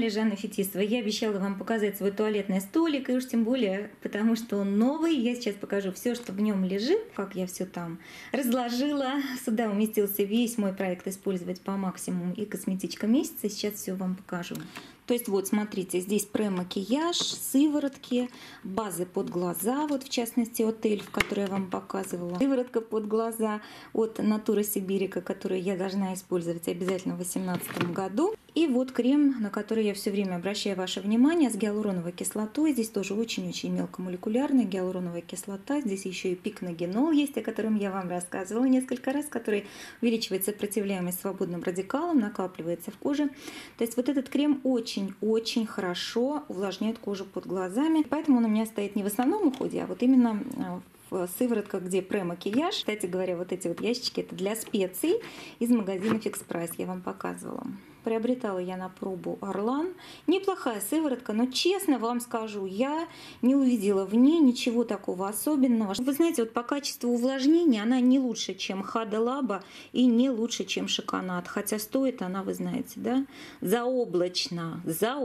канале Жанна Фетисова. Я обещала вам показать свой туалетный столик, и уж тем более, потому что он новый. Я сейчас покажу все, что в нем лежит, как я все там разложила. Сюда уместился весь мой проект «Использовать по максимуму» и косметичка месяца. Сейчас все вам покажу. То есть вот, смотрите, здесь пре-макияж, сыворотки, базы под глаза, вот в частности от Эльф, которую я вам показывала. Сыворотка под глаза от Natura Siberica, которую я должна использовать обязательно в 2018 году. И вот крем, на который я все время обращаю ваше внимание, с гиалуроновой кислотой. Здесь тоже очень-очень мелкомолекулярная гиалуроновая кислота. Здесь еще и пикногенол есть, о котором я вам рассказывала несколько раз, который увеличивает сопротивляемость свободным радикалам, накапливается в коже. То есть вот этот крем очень-очень хорошо увлажняет кожу под глазами. Поэтому он у меня стоит не в основном уходе, а вот именно в сыворотках, где пре-макияж. Кстати говоря, вот эти вот ящички — это для специй из магазина Fix Price, я вам показывала. Приобретала я на пробу Орлан. Неплохая сыворотка, но честно вам скажу, я не увидела в ней ничего такого особенного. Вы знаете, вот по качеству увлажнения она не лучше, чем Хада Лаба, и не лучше, чем Шиконат. Хотя стоит она, вы знаете, да, заоблачно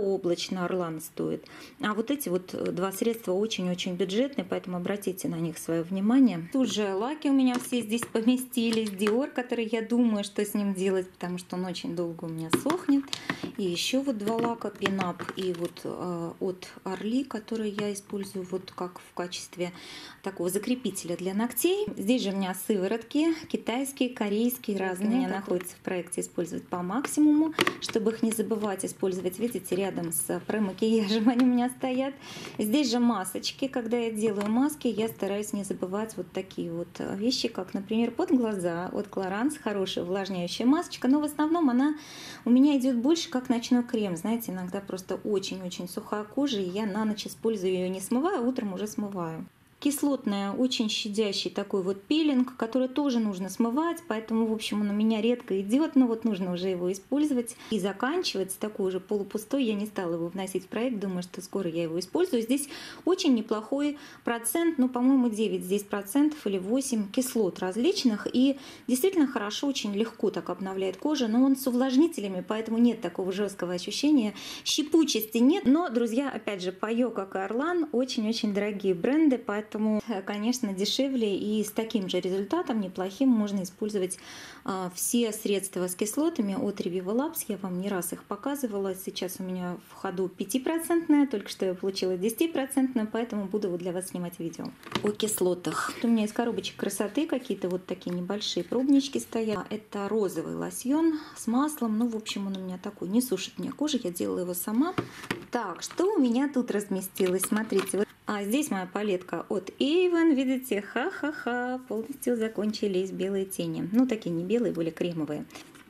Орлан стоит. А вот эти вот два средства очень-очень бюджетные, поэтому обратите на них свое внимание. Тут же лаки у меня все здесь поместились. Dior, который я думаю, что с ним делать, потому что он очень долго у меня сохнет. И еще вот два лака Пинап и вот от Орли, которые я использую вот как в качестве такого закрепителя для ногтей. Здесь же у меня сыворотки китайские, корейские, разные. У меня находятся в проекте «Использовать по максимуму». Чтобы их не забывать использовать, видите, рядом с пре-макияжем они у меня стоят. Здесь же масочки. Когда я делаю маски, я стараюсь не забывать вот такие вот вещи, как, например, под глаза от Clarins. Хорошая увлажняющая масочка, но в основном она у меня идет больше как ночной крем. Знаете, иногда просто очень-очень сухая кожа, и я на ночь использую ее, не смываю, а утром уже смываю. Кислотная, очень щадящий такой вот пилинг, который тоже нужно смывать, поэтому, в общем, он у меня редко идет, но вот нужно уже его использовать. И заканчивается такой уже полупустой, я не стала его вносить в проект, думаю, что скоро я его использую. Здесь очень неплохой процент, ну, по-моему, 9 здесь процентов или 8 кислот различных, и действительно хорошо, очень легко так обновляет кожу, но он с увлажнителями, поэтому нет такого жесткого ощущения, щипучести нет, но, друзья, опять же, Пайо, как и Орлан, очень-очень дорогие бренды, поэтому, конечно, дешевле и с таким же результатом неплохим можно использовать все средства с кислотами от Reviva Labs. Я вам не раз их показывала. Сейчас у меня в ходу 5%, только что я получила 10%, поэтому буду вот для вас снимать видео о кислотах. У меня из коробочек красоты какие-то вот такие небольшие пробнички стоят. Это розовый лосьон с маслом. Ну, в общем, он у меня такой, не сушит мне кожу, я делала его сама. Так, что у меня тут разместилось? Смотрите, вот. А здесь моя палетка от Avon, видите, ха-ха-ха, полностью закончились белые тени. Ну, такие не белые, более кремовые.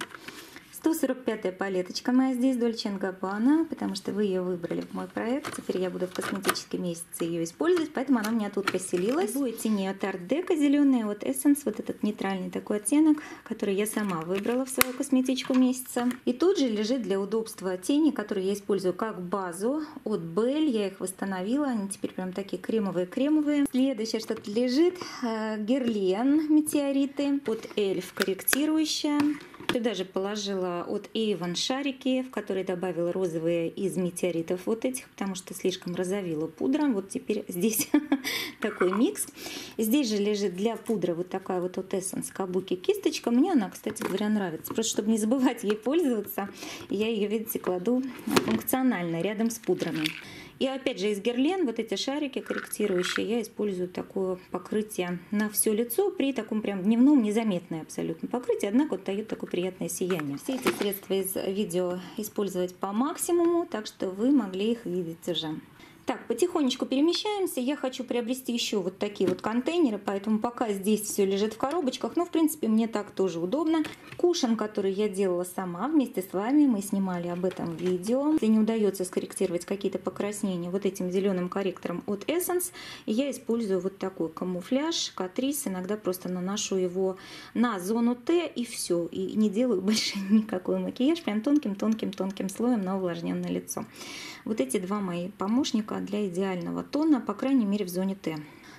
145-я палеточка моя здесь, Dolce & Gabbana, потому что вы ее выбрали в мой проект. Теперь я буду в косметические месяцы ее использовать, поэтому она у меня тут поселилась. Двое теней от Art Deco, зеленые от Essence, вот этот нейтральный такой оттенок, который я сама выбрала в свою косметичку месяца. И тут же лежит для удобства тени, которые я использую как базу от Belle. Я их восстановила, они теперь прям такие кремовые-кремовые. Следующее что-то лежит, Guerlain метеориты от Эльф корректирующая. Сюда же положила от Avon шарики, в которые добавила розовые из метеоритов вот этих, потому что слишком розовила пудра. Вот теперь здесь такой микс. Здесь же лежит для пудры вот такая вот от Essence Kabuki кисточка. Мне она, кстати говоря, нравится. Просто чтобы не забывать ей пользоваться, я ее, видите, кладу функционально рядом с пудрами. И опять же из Guerlain вот эти шарики корректирующие, я использую такое покрытие на все лицо при таком прям дневном незаметное абсолютно покрытие, однако вот дает такое приятное сияние. Все эти средства из видео использовать по максимуму, так что вы могли их видеть уже. Так, потихонечку перемещаемся. Я хочу приобрести еще вот такие вот контейнеры, поэтому пока здесь все лежит в коробочках, но в принципе мне так тоже удобно. Кушан, который я делала сама вместе с вами, мы снимали об этом видео. Если не удается скорректировать какие-то покраснения вот этим зеленым корректором от Essence, я использую вот такой камуфляж, Catrice, иногда просто наношу его на зону Т и все, и не делаю больше никакой макияж, прям тонким-тонким-тонким слоем на увлажненное лицо. Вот эти два мои помощника для идеального тона, по крайней мере в зоне Т.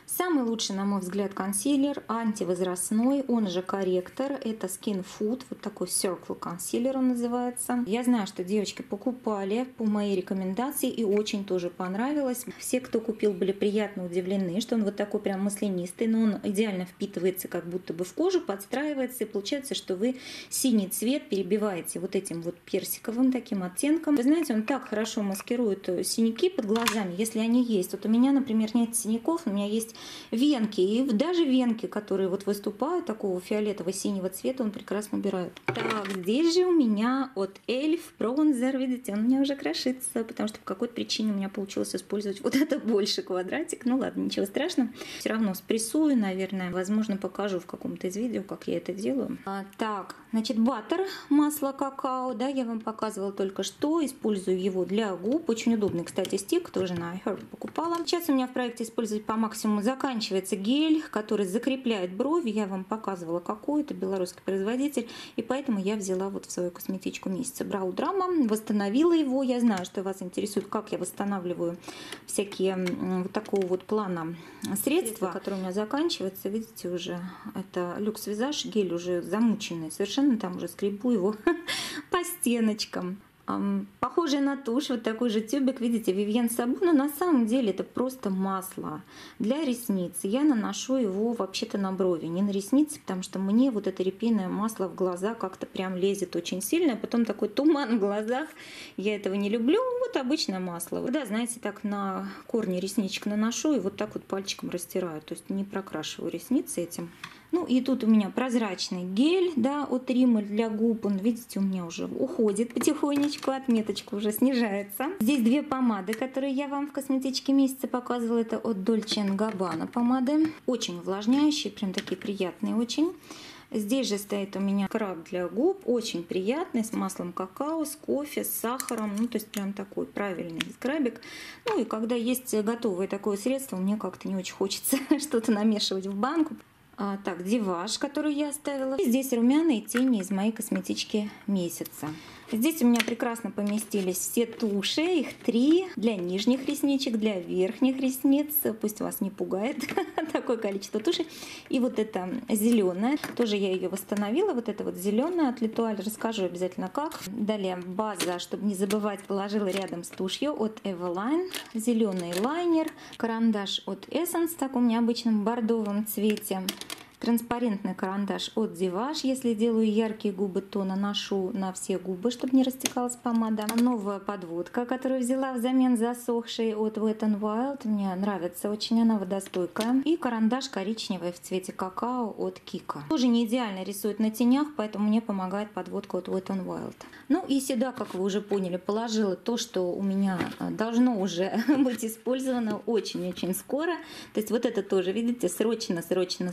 Самый лучший, на мой взгляд, консилер, антивозрастной, он же корректор. Это Skin Food, вот такой Circle консилер он называется. Я знаю, что девочки покупали по моей рекомендации и очень тоже понравилось. Все, кто купил, были приятно удивлены, что он вот такой прям маслянистый, но он идеально впитывается как будто бы в кожу, подстраивается, и получается, что вы синий цвет перебиваете вот этим вот персиковым таким оттенком. Вы знаете, он так хорошо маскирует синяки под глазами, если они есть. Вот у меня, например, нет синяков, у меня есть венки, и даже венки, которые вот выступают такого фиолетово-синего цвета, он прекрасно убирает. Так, здесь же у меня от Эльф бронзер, видите, он у меня уже крошится, потому что по какой-то причине у меня получилось использовать вот это больше квадратик. Ну ладно, ничего страшного. Все равно спрессую, наверное, возможно, покажу в каком-то из видео, как я это делаю. Так, значит, баттер, масло какао, да, я вам показывала только что, использую его для губ, очень удобный, кстати, стик, тоже на iHerb покупала. Сейчас у меня в проекте использовать по максимуму заканчивается гель, который закрепляет брови. Я вам показывала, какой это белорусский производитель. И поэтому я взяла вот в свою косметичку месяца Brow Drama, восстановила его. Я знаю, что вас интересует, как я восстанавливаю всякие вот такого вот плана средства, которые у меня заканчиваются. Видите, уже это Luxe Visage гель уже замученный. Совершенно там уже скребу его по стеночкам. Похожий на тушь, вот такой же тюбик, видите, Vivienne Sabou, но на самом деле это просто масло для ресниц. Я наношу его вообще-то на брови, не на ресницы, потому что мне вот это репейное масло в глаза как-то прям лезет очень сильно, а потом такой туман в глазах, я этого не люблю. Вот обычное масло. Да, знаете, так на корни ресничек наношу и вот так вот пальчиком растираю, то есть не прокрашиваю ресницы этим. Ну и тут у меня прозрачный гель, да, от Rimmel для губ. Он, видите, у меня уже уходит потихонечку, отметочка уже снижается. Здесь две помады, которые я вам в косметичке месяца показывала. Это от Dolce & Gabbana помады. Очень увлажняющие, прям такие приятные очень. Здесь же стоит у меня скраб для губ, очень приятный, с маслом какао, с кофе, с сахаром. Ну, то есть прям такой правильный скрабик. Ну и когда есть готовое такое средство, мне как-то не очень хочется что-то намешивать в банку. Так, Диваш, который я оставила. И здесь румяные тени из моей косметички месяца. Здесь у меня прекрасно поместились все туши, их 3 для нижних ресничек, для верхних ресниц. Пусть вас не пугает такое количество туши. И вот эта зеленая, тоже я ее восстановила. Вот эта вот зеленая от L'Etoile, расскажу обязательно как. Далее база, чтобы не забывать, положила рядом с тушью от Eveline. Зеленый лайнер, карандаш от Essence в таком необычном бордовом цвете. Транспарентный карандаш от Divage. Если делаю яркие губы, то наношу на все губы, чтобы не растекалась помада. Новая подводка, которую взяла взамен засохшей от Wet n Wild. Мне нравится очень, она водостойкая. И карандаш коричневый в цвете какао от Kiko. Тоже не идеально рисует на тенях, поэтому мне помогает подводка от Wet n Wild. Ну и сюда, как вы уже поняли, положила то, что у меня должно уже быть использовано очень-очень скоро. То есть вот это тоже, видите, срочно.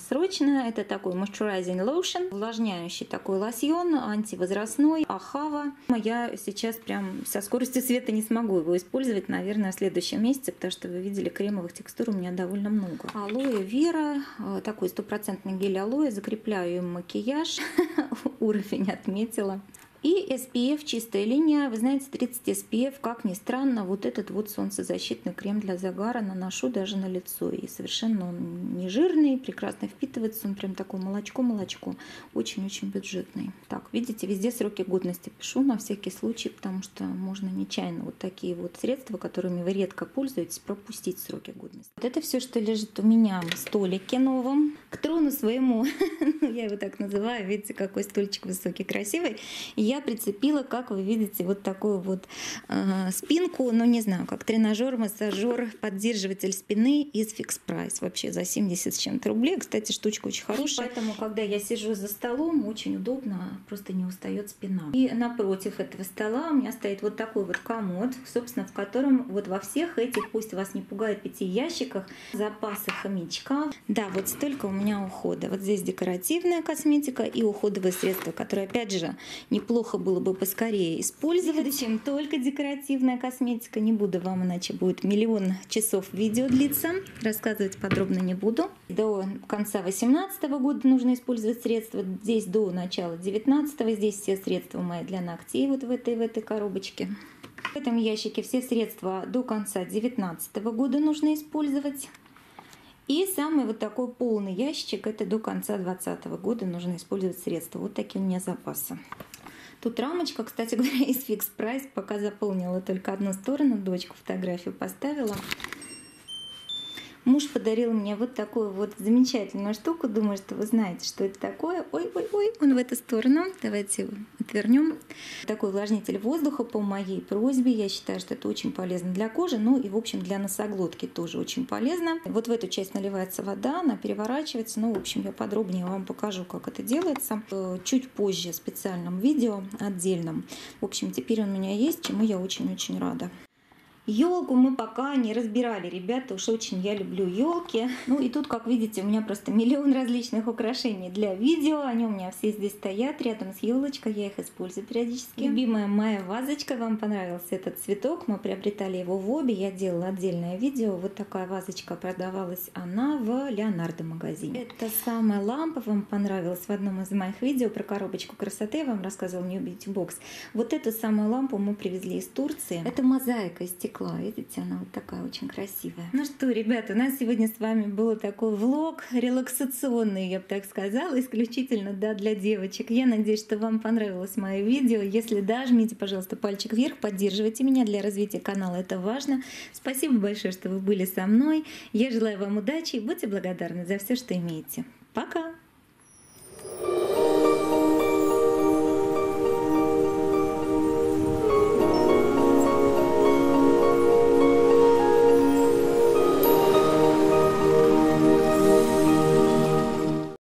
Это такой moisturizing lotion, увлажняющий такой лосьон, антивозрастной, Ахава. Я сейчас прям со скоростью света не смогу его использовать, наверное, в следующем месяце, потому что вы видели, кремовых текстур у меня довольно много. Алоэ Вера, такой 100% гель алоэ, закрепляю им макияж, уровень отметила. И SPF чистая линия, вы знаете, 30 SPF, как ни странно, вот этот вот солнцезащитный крем для загара наношу даже на лицо. И совершенно он не жирный, прекрасно впитывается, он прям такой молочко, очень-очень бюджетный. Так, видите, везде сроки годности пишу на всякий случай, потому что можно нечаянно вот такие вот средства, которыми вы редко пользуетесь, пропустить сроки годности. Вот это все, что лежит у меня в столике новом. К трону своему, я его так называю, видите, какой стульчик высокий, красивый. Я прицепила, как вы видите, вот такую вот спинку, ну не знаю, как тренажер, массажер, поддерживатель спины из Fix Price. Вообще за 70 с чем-то рублей. Кстати, штучка очень хорошая. Поэтому, когда я сижу за столом, очень удобно, просто не устает спина. И напротив этого стола у меня стоит вот такой вот комод, собственно, в котором вот во всех этих, пусть вас не пугает, 5 ящиках, запасы хомячка. Да, вот столько у меня ухода. Вот здесь декоративная косметика и уходовые средства, которые, опять же, неплохо было бы поскорее использовать, чем только декоративная косметика. Не буду вам, иначе будет миллион часов видео длиться. Рассказывать подробно не буду. До конца 2018 года нужно использовать средства. Здесь до начала 2019. Здесь все средства мои для ногтей вот в этой коробочке. В этом ящике все средства до конца 2019 года нужно использовать. И самый вот такой полный ящик, это до конца 2020 года нужно использовать средства. Вот такие у меня запасы. Тут рамочка, кстати говоря, из Fix Price. Пока заполнила только одну сторону, дочку фотографию поставила. Муж подарил мне вот такую вот замечательную штуку. Думаю, что вы знаете, что это такое. Ой, он в эту сторону. Давайте его отвернем. Такой увлажнитель воздуха по моей просьбе. Я считаю, что это очень полезно для кожи. Ну и, в общем, для носоглотки тоже очень полезно. Вот в эту часть наливается вода, она переворачивается. Ну, в общем, я подробнее вам покажу, как это делается. Чуть позже в специальном видео отдельном. В общем, теперь он у меня есть, чему я очень-очень рада. Елку мы пока не разбирали, ребята, уж очень я люблю елки. Ну и тут, как видите, у меня просто миллион различных украшений для видео. Они у меня все здесь стоят рядом с елочкой, я их использую периодически. Любимая моя вазочка, вам понравился этот цветок, мы приобретали его в Обе, я делала отдельное видео. Вот такая вазочка продавалась, она в Леонардо магазине. Это самая лампа, вам понравилась в одном из моих видео про коробочку красоты, я вам рассказывала New Beauty Box. Вот эту самую лампу мы привезли из Турции. Это мозаика из стекла. Видите, она вот такая очень красивая. Ну что, ребята, у нас сегодня с вами был такой влог релаксационный, я бы так сказала, исключительно для девочек. Я надеюсь, что вам понравилось мое видео. Если да, жмите, пожалуйста, пальчик вверх, поддерживайте меня для развития канала, это важно. Спасибо большое, что вы были со мной. Я желаю вам удачи и будьте благодарны за все, что имеете. Пока!